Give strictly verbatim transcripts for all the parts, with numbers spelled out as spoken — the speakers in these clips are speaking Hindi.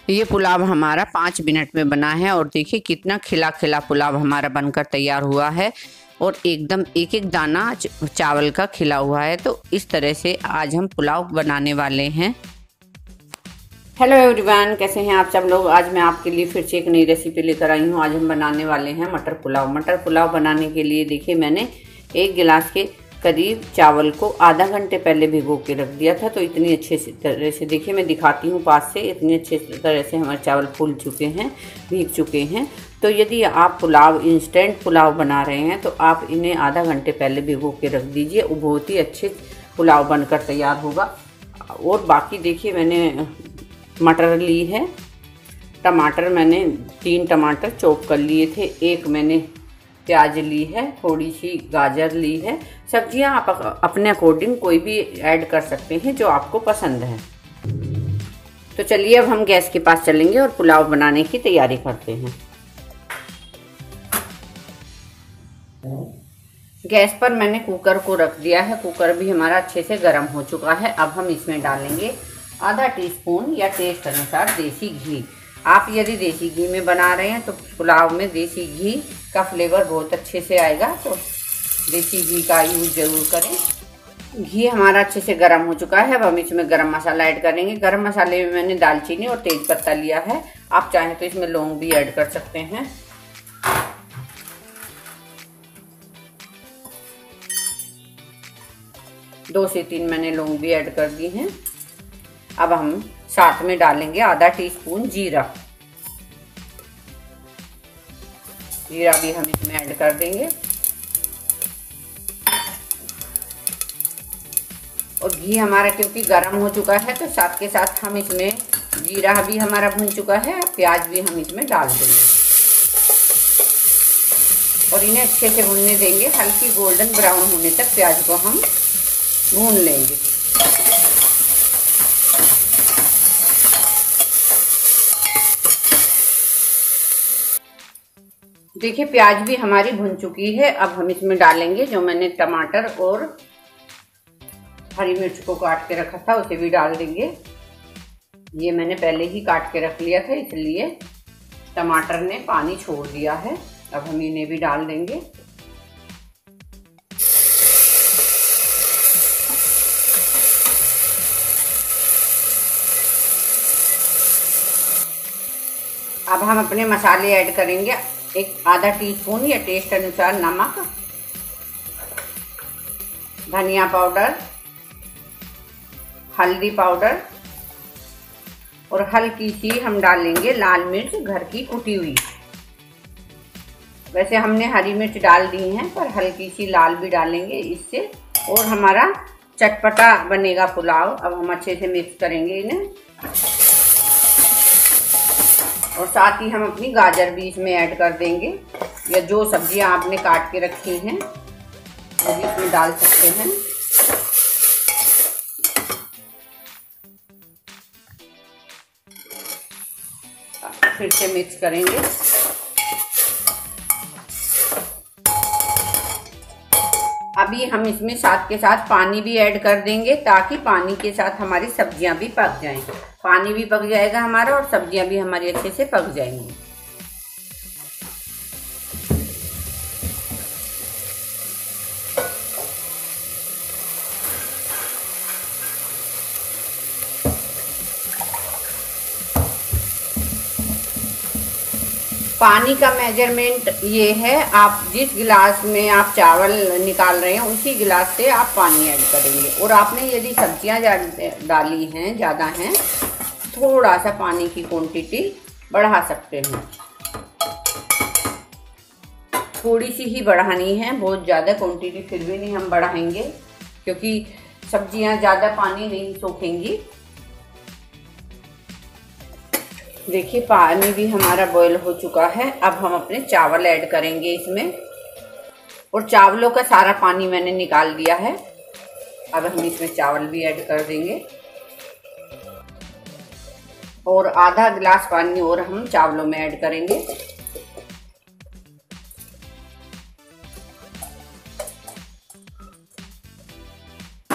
ये पुलाव हमारा पाँच मिनट में बना है और देखिए कितना खिला खिला पुलाव हमारा बनकर तैयार हुआ है और एकदम एक एक दाना चावल का खिला हुआ है। तो इस तरह से आज हम पुलाव बनाने वाले हैं। हेलो एवरीवन, कैसे हैं आप सब लोग। आज मैं आपके लिए फिर से एक नई रेसिपी लेकर आई हूँ। आज हम बनाने वाले हैं मटर पुलाव। मटर पुलाव बनाने के लिए देखिए मैंने एक गिलास के करीब चावल को आधा घंटे पहले भिगो के रख दिया था। तो इतनी अच्छे से तरह से देखिए मैं दिखाती हूँ पास से, इतनी अच्छे तरह से हमारे चावल फूल चुके हैं, भीग चुके हैं। तो यदि आप पुलाव इंस्टेंट पुलाव बना रहे हैं तो आप इन्हें आधा घंटे पहले भिगो के रख दीजिए, वो बहुत ही अच्छे पुलाव बनकर तैयार होगा। और बाकी देखिए मैंने मटर ली है, टमाटर मैंने तीन टमाटर चॉप कर लिए थे, एक मैंने प्याज ली है, थोड़ी सी गाजर ली है। सब्जियां आप अपने अकॉर्डिंग कोई भी ऐड कर सकते हैं जो आपको पसंद है। तो चलिए अब हम गैस के पास चलेंगे और पुलाव बनाने की तैयारी करते हैं। गैस पर मैंने कुकर को रख दिया है। कुकर भी हमारा अच्छे से गर्म हो चुका है। अब हम इसमें डालेंगे आधा टीस्पून या टेस्ट अनुसार देसी घी। आप यदि देसी घी में बना रहे हैं तो पुलाव में देसी घी का फ्लेवर बहुत अच्छे से आएगा, तो देसी घी का यूज जरूर करें। घी हमारा अच्छे से गर्म हो चुका है। अब हम इसमें गरम मसाला ऐड करेंगे। गरम मसाले में मैंने दालचीनी और तेज पत्ता लिया है। आप चाहें तो इसमें लौंग भी ऐड कर सकते हैं। दो से तीन मैंने लौंग भी ऐड कर दी हैं। अब हम साथ में डालेंगे आधा टीस्पून जीरा। जीरा भी हम इसमें ऐड कर देंगे। और घी हमारा क्योंकि गर्म हो चुका है तो साथ के साथ हम इसमें जीरा भी हमारा भून चुका है, प्याज भी हम इसमें डाल देंगे और इन्हें अच्छे से भूनने देंगे। हल्की गोल्डन ब्राउन होने तक प्याज को हम भून लेंगे। देखिए प्याज भी हमारी भुन चुकी है। अब हम इसमें डालेंगे जो मैंने टमाटर और हरी मिर्च को काट के रखा था, उसे भी डाल देंगे। ये मैंने पहले ही काट के रख लिया था, इसलिए टमाटर ने पानी छोड़ दिया है। अब हम इन्हें भी डाल देंगे। अब हम अपने मसाले ऐड करेंगे। एक आधा टीस्पून या टेस्ट अनुसार नमक, धनिया पाउडर, हल्दी पाउडर और हल्की सी हम डालेंगे लाल मिर्च घर की कुटी हुई। वैसे हमने हरी मिर्च डाल दी है पर हल्की सी लाल भी डालेंगे इससे और हमारा चटपटा बनेगा पुलाव। अब हम अच्छे से मिक्स करेंगे इन्हें और साथ ही हम अपनी गाजर भी इसमें ऐड कर देंगे, या जो सब्जियां आपने काट के रखी हैं वो भी इसमें डाल सकते हैं। फिर से मिक्स करेंगे। अभी हम इसमें साथ के साथ पानी भी ऐड कर देंगे ताकि पानी के साथ हमारी सब्जियां भी पक जाएं। पानी भी पक जाएगा हमारा और सब्जियां भी हमारी अच्छे से पक जाएंगी। पानी का मेजरमेंट ये है, आप जिस गिलास में आप चावल निकाल रहे हैं उसी गिलास से आप पानी ऐड करेंगे। और आपने यदि सब्जियां डाली हैं, ज़्यादा हैं, थोड़ा सा पानी की क्वांटिटी बढ़ा सकते हैं। थोड़ी सी ही बढ़ानी है, बहुत ज़्यादा क्वांटिटी फिर भी नहीं हम बढ़ाएंगे क्योंकि सब्जियां ज़्यादा पानी नहीं सोखेंगी। देखिए पानी भी हमारा बॉईल हो चुका है। अब हम अपने चावल ऐड करेंगे इसमें और चावलों का सारा पानी मैंने निकाल दिया है। अब हम इसमें चावल भी ऐड कर देंगे और आधा गिलास पानी और हम चावलों में ऐड करेंगे।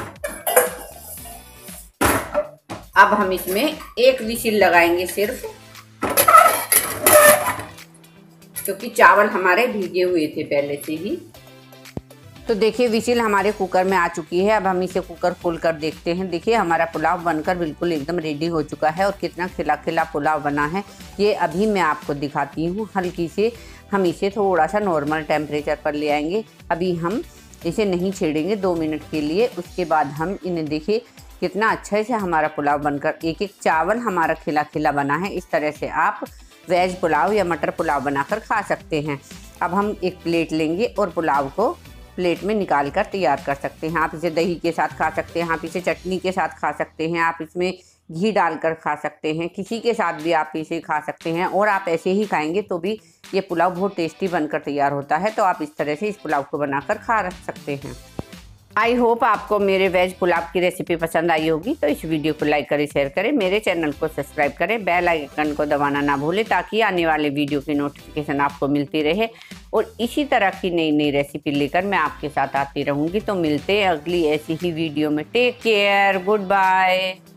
अब हम इसमें एक विसिल लगाएंगे सिर्फ क्योंकि चावल हमारे भीगे हुए थे पहले से ही। तो देखिए विजिल हमारे कुकर में आ चुकी है। अब हम इसे कुकर खोल कर देखते हैं। देखिए हमारा पुलाव बनकर बिल्कुल एकदम रेडी हो चुका है और कितना खिला खिला पुलाव बना है ये अभी मैं आपको दिखाती हूँ। हल्की से हम इसे थोड़ा सा नॉर्मल टेम्परेचर पर ले आएंगे। अभी हम इसे नहीं छेड़ेंगे दो मिनट के लिए। उसके बाद हम इन्हें देखिए कितना अच्छे से हमारा पुलाव बनकर एक एक चावल हमारा खिला खिला बना है। इस तरह से आप वेज पुलाव या मटर पुलाव बनाकर खा सकते हैं। अब हम एक प्लेट लेंगे और पुलाव को प्लेट में निकाल कर तैयार कर सकते हैं। आप इसे दही के साथ खा सकते हैं, आप इसे चटनी के साथ खा सकते हैं, आप इसमें घी डालकर खा सकते हैं, किसी के साथ भी आप इसे खा सकते हैं। और आप ऐसे ही खाएंगे तो भी ये पुलाव बहुत टेस्टी बनकर तैयार होता है। तो आप इस तरह से इस पुलाव को बनाकर खा सकते हैं। आई होप आपको मेरे वेज पुलाव की रेसिपी पसंद आई होगी। तो इस वीडियो को लाइक करें, शेयर करें, मेरे चैनल को सब्सक्राइब करें, बेल आइकन को दबाना ना भूलें ताकि आने वाले वीडियो की नोटिफिकेशन आपको मिलती रहे। और इसी तरह की नई नई रेसिपी लेकर मैं आपके साथ आती रहूँगी। तो मिलते हैं अगली ऐसी ही वीडियो में। Take care, good bye.